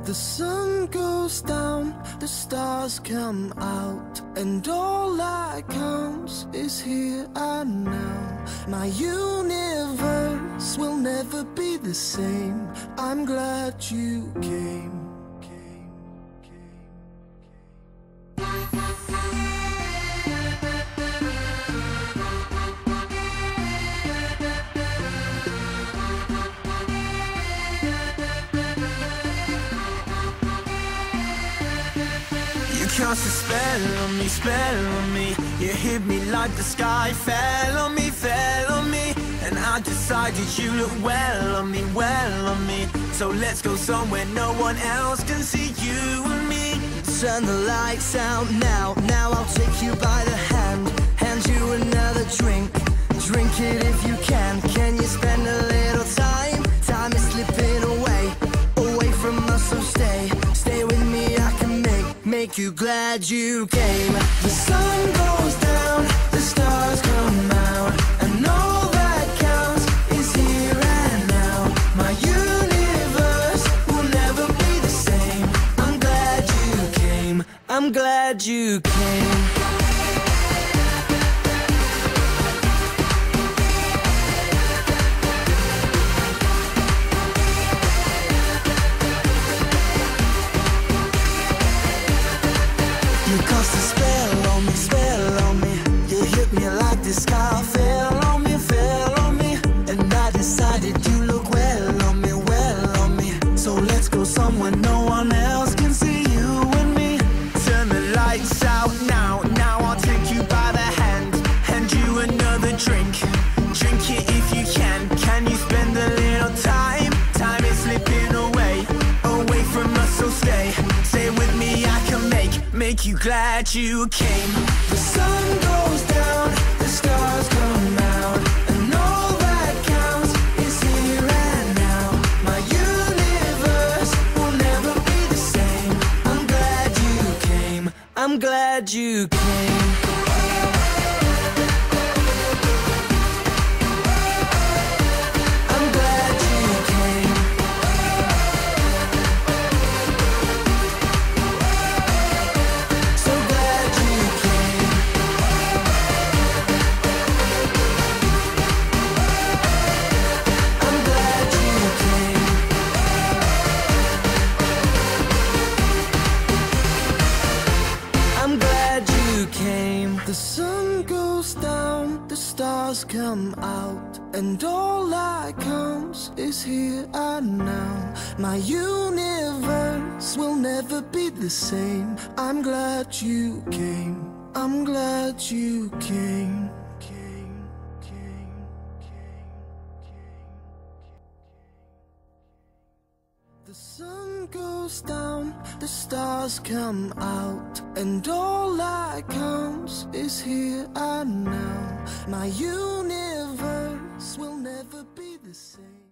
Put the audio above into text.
The sun goes down, the stars come out, and all that counts is here and now. My universe will never be the same. I'm glad you came. Cast a spell on me. You hit me like the sky fell on me, and I decided you look well on me, So let's go somewhere no one else can see you and me. Turn the lights out now, I'll take you by the hand you another drink. Drink it if you can. Can you spend a little time? Time is slipping away from us, so stay with me. I can make you glad you came. The sun goes down, the stars come out, and all that counts is here and now. My universe will never be the same. I'm glad you came. I'm glad you came. You cast a spell on me. You hit me like the sky fell on me, and I decided you look well on me, So let's go somewhere no one else can see you and me. Turn the lights out now I'll take you by the hand you another drink. Drink it if you can. Can you spend a little time? Time is slipping away from us, so stay with me. I can make you glad you came. The sun goes down, the stars come out, and all that counts is here and now. My universe will never be the same. I'm glad you came. I'm glad you came. The sun goes down, the stars come out, and all that counts is here and now. My universe will never be the same. I'm glad you came. I'm glad you came. The sun goes down, the stars come out, and all that counts is here and now. My universe will never be the same.